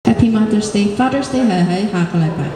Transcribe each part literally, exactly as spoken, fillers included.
Happy Mother's Day，Father's Day 係喺下個禮拜。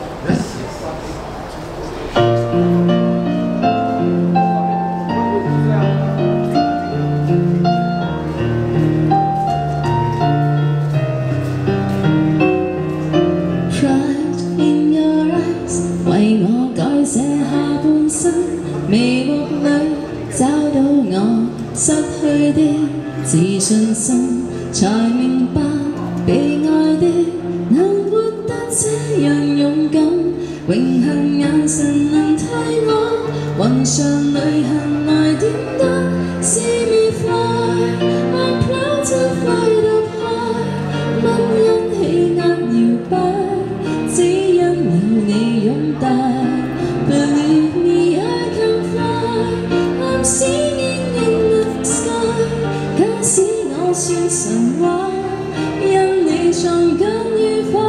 為我改寫下半生，眉目裏找到我失去的自信心，才明白被愛的能活得這樣勇敢，榮幸眼神能替我雲上旅行來點燈 See me fly I'm proud to fly up high 不因氣壓搖擺，只因有你擁帶 Believe me I can fly I'm singing in the sky 假使我算神話，因你撞緊愉快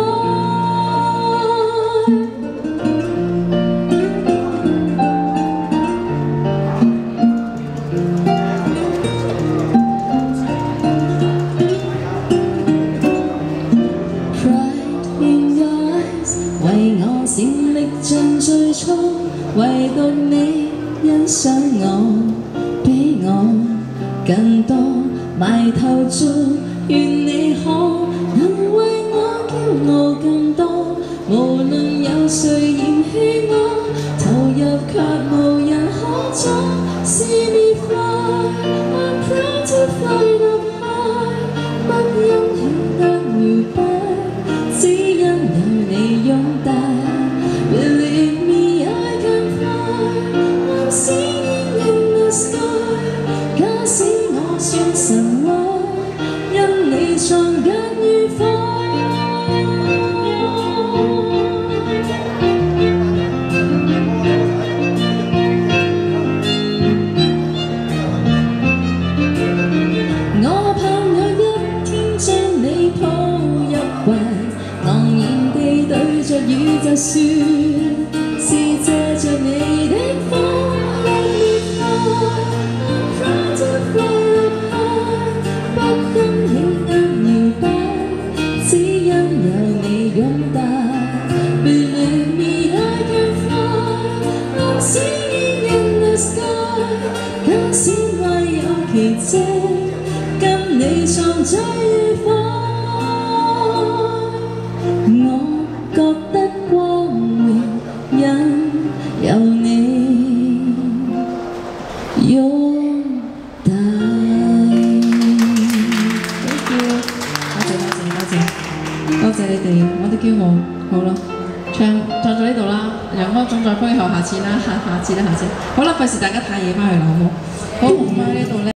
Pride in your eyes 為我閃歷盡最初，唯獨你欣賞我，比我更多，埋頭做，願你可能為我驕傲更多。無論有誰嫌棄我，投入卻無人可阻。See me fly I'm proud to fly up high 不因氣壓搖擺，只因有你擁帶。Believe me I can fly I'm singing in the sky 假使我算神話，因你撞緊愉快。我盼有一天將你抱入懷，昂然地對着宇宙説，是借着你的風。Let me fly I'm proud to fly up high 不因氣壓搖擺，只因有你擁帶。Believe me I can fly I'm singing in the sky 假使愛有奇蹟，跟你創最愉快。我覺得光榮，因有你擁帶。Thank you， 多謝多謝多謝多謝你哋，我的驕傲。好啦，唱唱到呢度啦，陽光總在風以後，下次啦，下下次啦，下次。好啦，費事大家太夜翻去啦，好冇？好，我喺呢度咧。